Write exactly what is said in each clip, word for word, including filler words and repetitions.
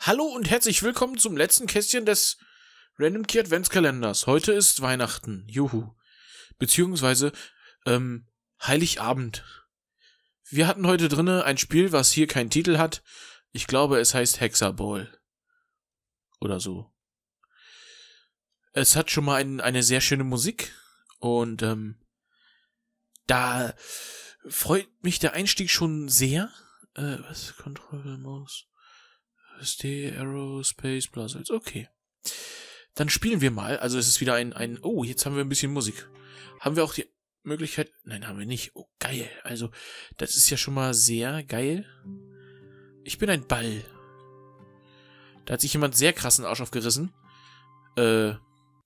Hallo und herzlich willkommen zum letzten Kästchen des Random Key Adventskalenders. Heute ist Weihnachten. Juhu. Beziehungsweise, ähm, Heiligabend. Wir hatten heute drinne ein Spiel, was hier keinen Titel hat. Ich glaube, es heißt Hexerball. Oder so. Es hat schon mal ein, eine sehr schöne Musik. Und, ähm, da freut mich der Einstieg schon sehr. Äh, was? Control Mouse. S D, Aerospace, Blazels, okay. Dann spielen wir mal. Also es ist wieder ein, ein... Oh, jetzt haben wir ein bisschen Musik. Haben wir auch die Möglichkeit... Nein, haben wir nicht. Oh, geil. Also, das ist ja schon mal sehr geil. Ich bin ein Ball. Da hat sich jemand sehr krassen Arsch aufgerissen. Äh...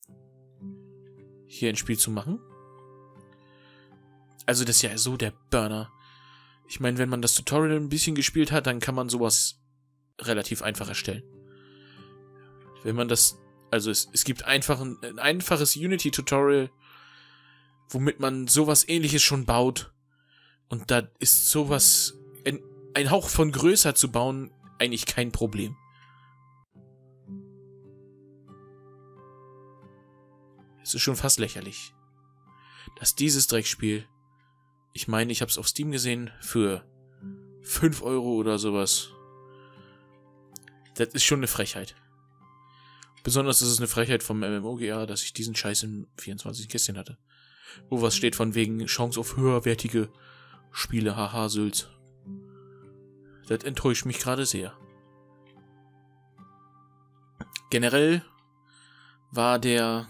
Hier ein Spiel zu machen. Also das ist ja so der Burner. Ich meine, wenn man das Tutorial ein bisschen gespielt hat, dann kann man sowas relativ einfach erstellen. Wenn man das, also es, es gibt einfach ein, ein einfaches Unity-Tutorial, womit man sowas Ähnliches schon baut. Und da ist sowas, ein, ein Hauch von größer zu bauen, eigentlich kein Problem. Es ist schon fast lächerlich, dass dieses Dreckspiel, ich meine, ich habe es auf Steam gesehen, für fünf Euro oder sowas. Das ist schon eine Frechheit. Besonders ist es eine Frechheit vom M M O G A, dass ich diesen Scheiß im vierundzwanzig Kästchen hatte. Wo was steht von wegen Chance auf höherwertige Spiele, haha, Sülz. Das enttäuscht mich gerade sehr. Generell war der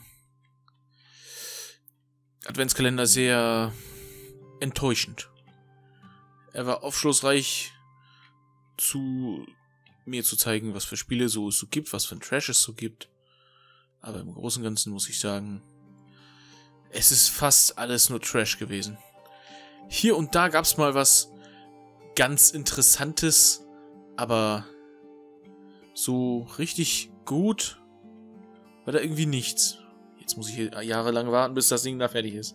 Adventskalender sehr enttäuschend. Er war aufschlussreich zu mir zu zeigen, was für Spiele so es so gibt, was für ein Trash es so gibt. Aber im Großen und Ganzen muss ich sagen, es ist fast alles nur Trash gewesen. Hier und da gab es mal was ganz Interessantes, aber so richtig gut war da irgendwie nichts. Jetzt muss ich hier jahrelang warten, bis das Ding da fertig ist.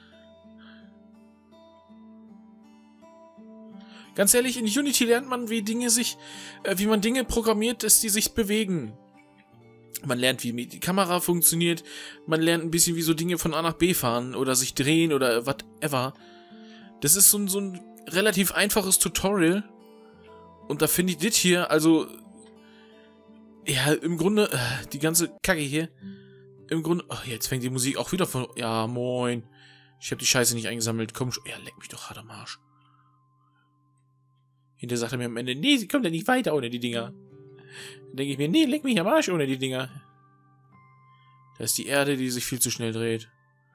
Ganz ehrlich, in Unity lernt man, wie Dinge sich, äh, wie man Dinge programmiert, dass die sich bewegen. Man lernt, wie die Kamera funktioniert. Man lernt ein bisschen, wie so Dinge von A nach B fahren oder sich drehen oder whatever. Das ist so ein, so ein relativ einfaches Tutorial. Und da finde ich das hier, also, ja, im Grunde, äh, die ganze Kacke hier, im Grunde, oh, jetzt fängt die Musik auch wieder von, ja, moin. Ich habe die Scheiße nicht eingesammelt. Komm schon, ja, leck mich doch hart am Arsch. Hinterher sagt er mir am Ende, nee, sie kommt ja nicht weiter ohne die Dinger. Dann denke ich mir, nee, leck mich am Arsch ohne die Dinger. Da ist die Erde, die sich viel zu schnell dreht.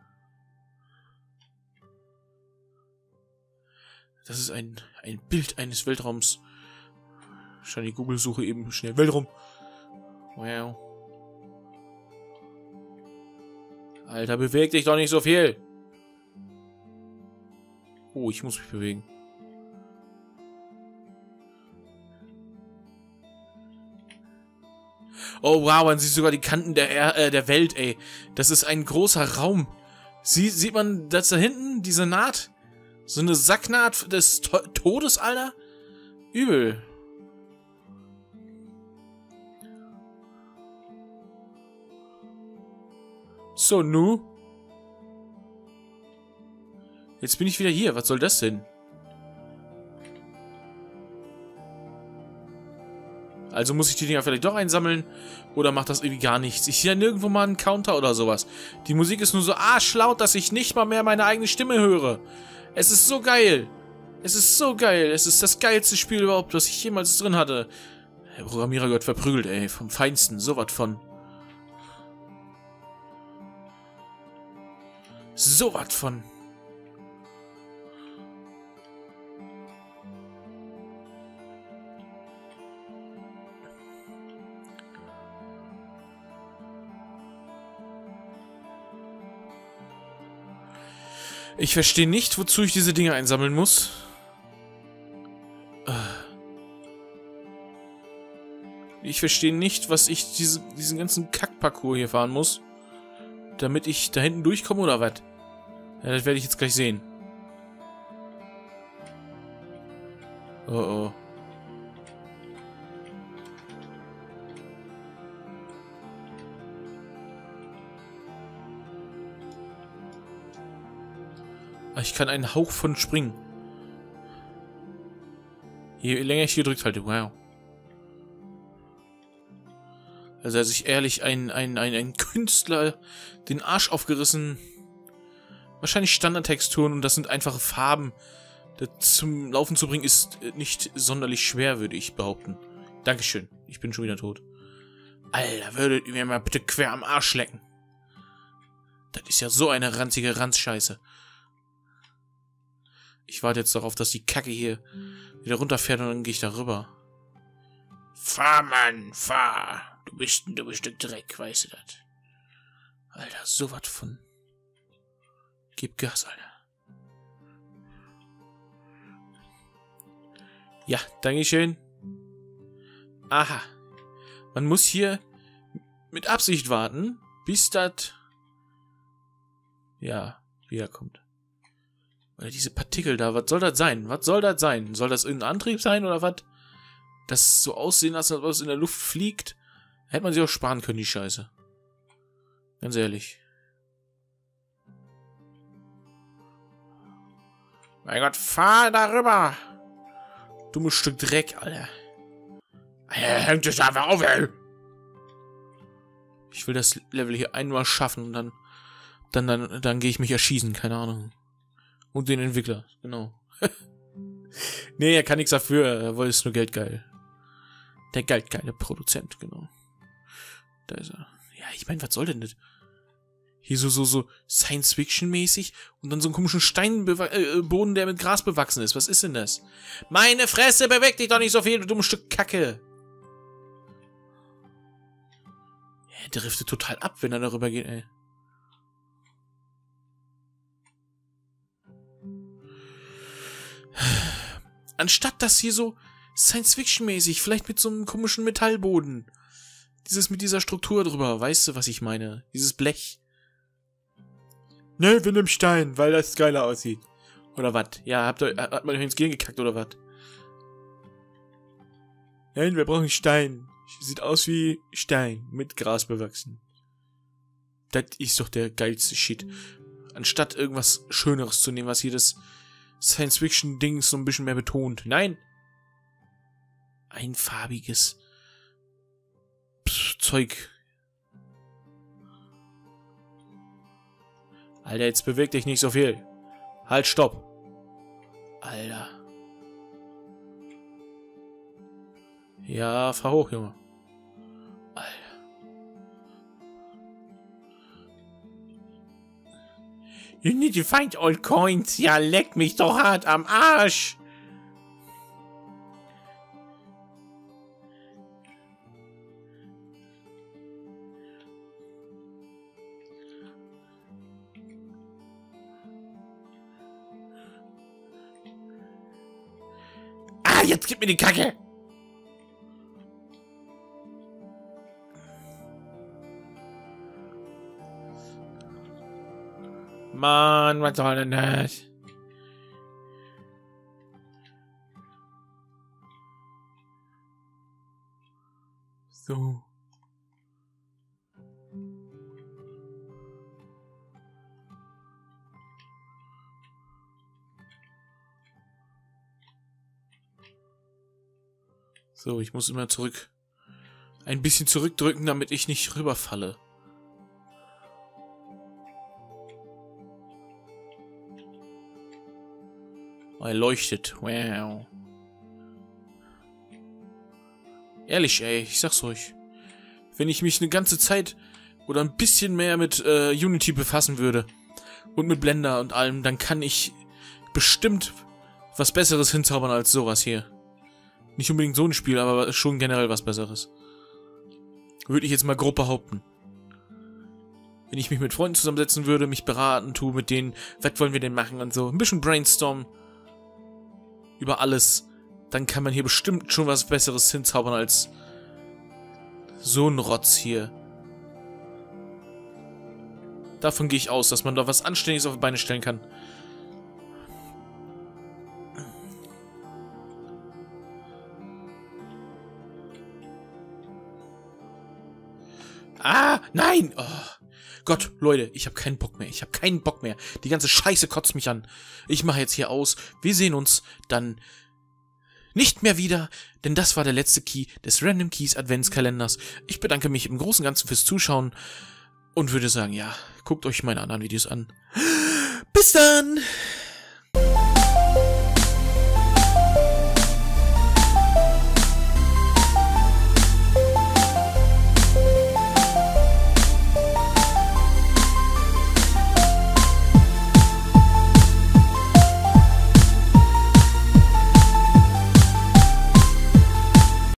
Das ist ein, ein Bild eines Weltraums. Wahrscheinlich Google-Suche eben schnell Weltraum. Wow. Alter, beweg dich doch nicht so viel. Oh, ich muss mich bewegen. Oh wow, man sieht sogar die Kanten der, er äh, der Welt, ey. Das ist ein großer Raum. Sie sieht man das da hinten? Diese Naht? So eine Sacknaht des to Todes, Alter? Übel. So, nu? Jetzt bin ich wieder hier. Was soll das denn? Also muss ich die Dinger vielleicht doch einsammeln? Oder macht das irgendwie gar nichts? Ich sehe ja nirgendwo mal einen Counter oder sowas. Die Musik ist nur so arschlaut, dass ich nicht mal mehr meine eigene Stimme höre. Es ist so geil. Es ist so geil. Es ist das geilste Spiel überhaupt, was ich jemals drin hatte. Der Programmierer gehört verprügelt, ey. Vom Feinsten. So was von. So was von. Ich verstehe nicht, wozu ich diese Dinge einsammeln muss. Ich verstehe nicht, was ich diese, diesen ganzen Kackparcours hier fahren muss, damit ich da hinten durchkomme oder was? Ja, das werde ich jetzt gleich sehen. Oh oh. Ich kann einen Hauch von springen. Je länger ich hier gedrückt halte, wow. Also er hat sich ehrlich ein, ein, ein, ein Künstler den Arsch aufgerissen. Wahrscheinlich Standardtexturen und das sind einfache Farben. Das zum Laufen zu bringen ist nicht sonderlich schwer, würde ich behaupten. Dankeschön, ich bin schon wieder tot. Alter, würdet ihr mir mal bitte quer am Arsch lecken. Das ist ja so eine ranzige Ranzscheiße. Ich warte jetzt darauf, dass die Kacke hier wieder runterfährt und dann gehe ich da rüber. Fahr, Mann, fahr. Du bist ein dummes Stück Dreck, weißt du das? Alter, sowas von... Gib Gas, Alter. Ja, dankeschön. Aha. Man muss hier mit Absicht warten, bis das... Ja, wiederkommt. Oder diese Partikel da, was soll das sein? Was soll das sein? Soll das irgendein Antrieb sein oder was? Das so aussehen lassen, als ob es in der Luft fliegt? Hätte man sich auch sparen können, die Scheiße. Ganz ehrlich. Mein Gott, fahr darüber! Dummes Stück Dreck, Alter. Alter, hängt es einfach auf, ey! Ich will das Level hier einmal schaffen und dann... Dann, dann, dann gehe ich mich erschießen, keine Ahnung. Und den Entwickler, genau. Nee, er kann nichts dafür, er wollte es nur Geld geil. Der geldgeile Produzent, genau. Da ist er. Ja, ich meine, was soll denn das? Hier so, so, so Science-Fiction-mäßig und dann so einen komischen Steinboden, der mit Gras bewachsen ist. Was ist denn das? Meine Fresse, beweg dich doch nicht so viel, du dummes Stück Kacke! Ja, der driftet total ab, wenn er darüber geht, ey. Anstatt das hier so Science-Fiction-mäßig, vielleicht mit so einem komischen Metallboden. Dieses mit dieser Struktur drüber, weißt du, was ich meine? Dieses Blech. Ne, wir nehmen Stein, weil das geiler aussieht. Oder was? Ja, habt ihr, hat man euch ins Gehirn gekackt, oder was? Nein, wir brauchen Stein. Sieht aus wie Stein, mit Gras bewachsen. Das ist doch der geilste Shit. Anstatt irgendwas Schöneres zu nehmen, was hier das Science-Fiction-Ding so ein bisschen mehr betont. Nein! Einfarbiges Pff, Zeug. Alter, jetzt beweg dich nicht so viel. Halt, stopp. Alter. Ja, fahr hoch, Junge. Alter. You need to find all coins. Ja, leck mich doch hart am Arsch. Ah, jetzt gib mir die Kacke. Mann, was soll denn das? So. So, ich muss immer zurück. Ein bisschen zurückdrücken, damit ich nicht rüberfalle. Oh, er leuchtet. Wow. Ehrlich, ey, ich sag's euch. Wenn ich mich eine ganze Zeit oder ein bisschen mehr mit äh, Unity befassen würde und mit Blender und allem, dann kann ich bestimmt was Besseres hinzaubern als sowas hier. Nicht unbedingt so ein Spiel, aber schon generell was Besseres. Würde ich jetzt mal grob behaupten. Wenn ich mich mit Freunden zusammensetzen würde, mich beraten tue mit denen, was wollen wir denn machen und so. Ein bisschen Brainstorm über alles, dann kann man hier bestimmt schon was Besseres hinzaubern als so ein Rotz hier. Davon gehe ich aus, dass man da was Anständiges auf die Beine stellen kann. Ah, nein! Oh, Gott, Leute, ich habe keinen Bock mehr. Ich habe keinen Bock mehr. Die ganze Scheiße kotzt mich an. Ich mache jetzt hier aus. Wir sehen uns dann nicht mehr wieder, denn das war der letzte Key des Random Keys Adventskalenders. Ich bedanke mich im Großen und Ganzen fürs Zuschauen und würde sagen, ja, guckt euch meine anderen Videos an. Bis dann!